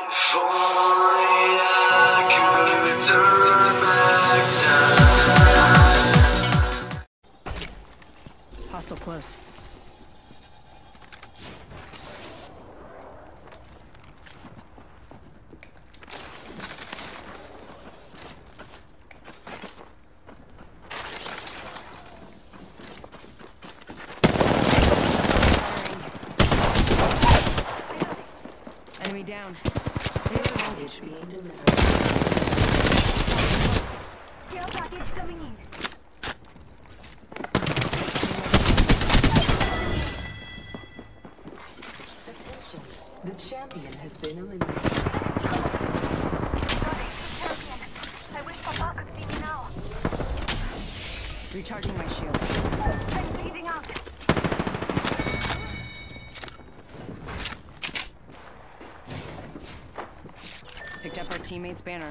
Hostile close. Enemy down. Package being delivered. Care package coming in. Attention. The champion has been eliminated. Sorry, champion. I wish Papa could see me now. Recharging my shield. I'm bleeding out. Picked up our teammate's banner.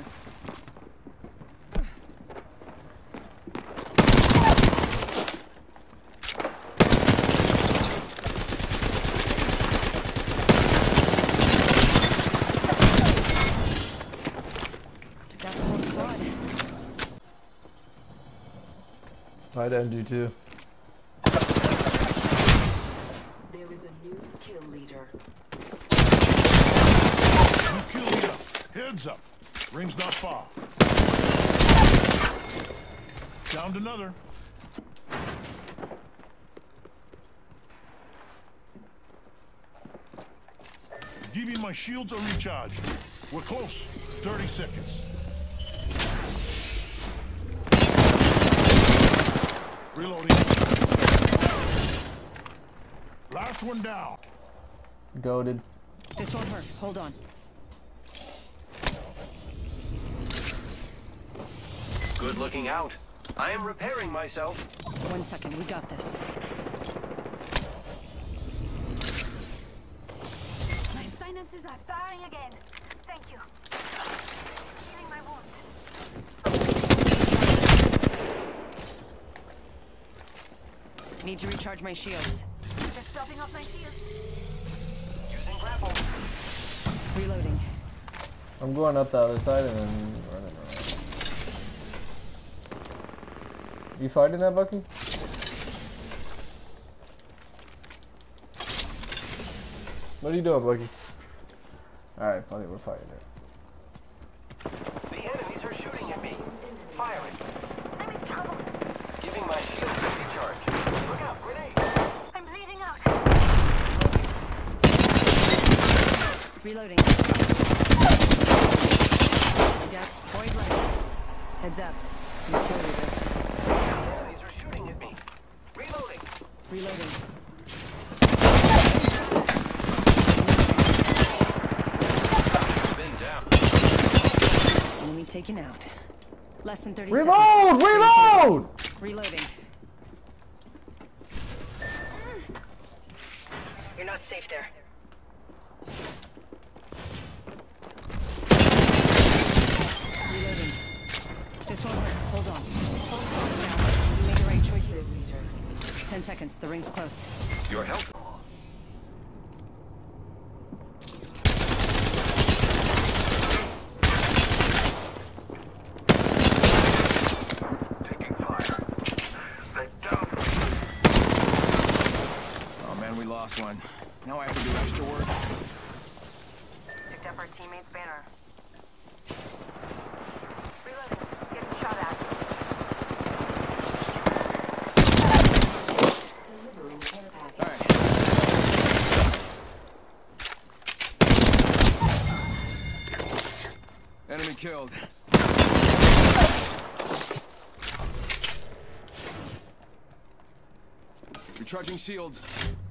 Took out the whole squad. I'd end you too. There is a new kill leader. New kill leader. Heads up. Ring's not far. Downed another. Giving my shields a recharge. We're close. 30 seconds. Reloading. Last one down. Goated. This won't hurt. Hold on. Good looking out. I am repairing myself. 1 second. We got this. My synapses are firing again. Thank you. Healing my wound. Need to recharge my shields. Just dropping off my shield. Using grapple. Reloading. I'm going up the other side and then running around. You fighting that, Bucky? What are you doing, Bucky? Alright, funny, we're fighting it. The enemies are shooting at me. Firing. I'm in trouble. Giving my shields a recharge. Look out, grenade. I'm bleeding out. Reloading. Death. Void light. Heads up. New kill leader. The enemies are shooting at me. Reloading. Reloading. Been down. Enemy taken out. Less than 30 Reload! seconds. Reload! Reloading. You're not safe there. Reloading. This won't hurt. Hold on. Hold on now. You made the right choices. 10 seconds. The ring's close. Your help. Taking fire. They down. Oh man, we lost one. Now I have to do extra work. Picked up our teammate's banner. Reloading. Getting shot at. Delivering care package. Alright. Enemy killed. Recharging shields.